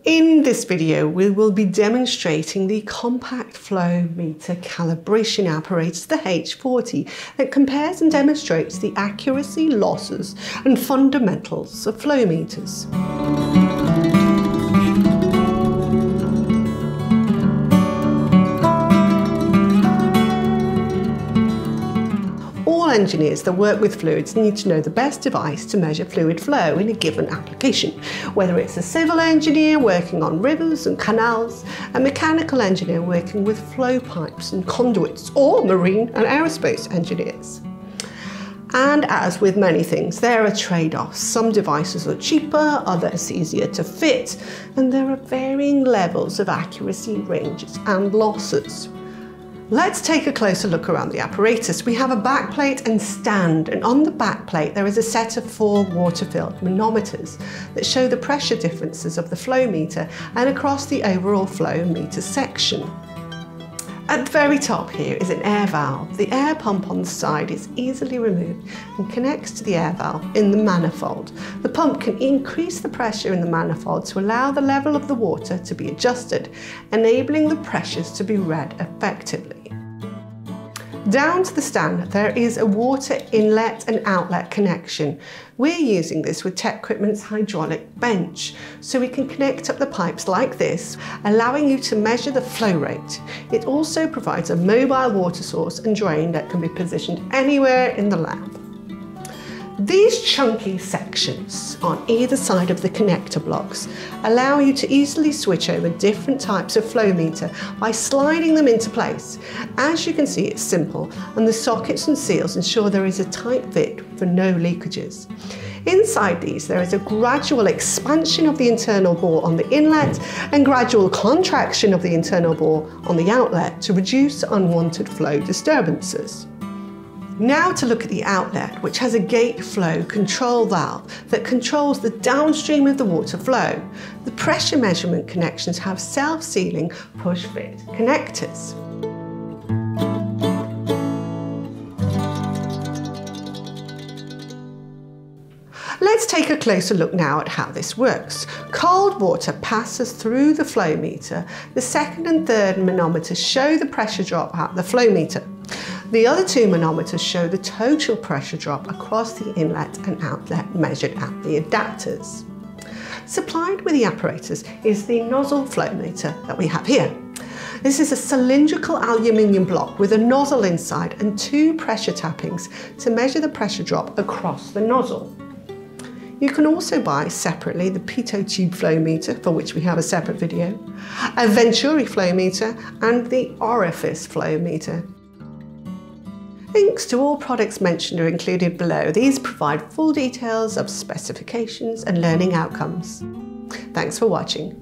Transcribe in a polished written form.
In this video, we will be demonstrating the compact flow meter calibration apparatus, the H40, that compares and demonstrates the accuracy, losses, and fundamentals of flow meters. All engineers that work with fluids need to know the best device to measure fluid flow in a given application, whether it's a civil engineer working on rivers and canals, a mechanical engineer working with flow pipes and conduits, or marine and aerospace engineers. And as with many things, there are trade-offs. Some devices are cheaper, others easier to fit, and there are varying levels of accuracy, ranges, and losses. Let's take a closer look around the apparatus. We have a backplate and stand, and on the backplate there is a set of 4 water-filled manometers that show the pressure differences of the flow meter and across the overall flow meter section. At the very top here is an air valve. The air pump on the side is easily removed and connects to the air valve in the manifold. The pump can increase the pressure in the manifold to allow the level of the water to be adjusted, enabling the pressures to be read effectively. Down to the stand, there is a water inlet and outlet connection. We're using this with TecQuipment's hydraulic bench, so we can connect up the pipes like this, allowing you to measure the flow rate. It also provides a mobile water source and drain that can be positioned anywhere in the lab. These chunky sections on either side of the connector blocks allow you to easily switch over different types of flow meter by sliding them into place. As you can see, it's simple, and the sockets and seals ensure there is a tight fit for no leakages. Inside these, there is a gradual expansion of the internal bore on the inlet and gradual contraction of the internal bore on the outlet to reduce unwanted flow disturbances. Now to look at the outlet, which has a gate flow control valve that controls the downstream of the water flow. The pressure measurement connections have self-sealing push-fit connectors. Let's take a closer look now at how this works. Cold water passes through the flow meter. The second and third manometers show the pressure drop at the flow meter. The other 2 manometers show the total pressure drop across the inlet and outlet measured at the adapters. Supplied with the apparatus is the nozzle flow meter that we have here. This is a cylindrical aluminium block with a nozzle inside and 2 pressure tappings to measure the pressure drop across the nozzle. You can also buy separately the pitot tube flow meter, for which we have a separate video, a Venturi flow meter, and the orifice flow meter. Links to all products mentioned are included below. These provide full details of specifications and learning outcomes. Thanks for watching.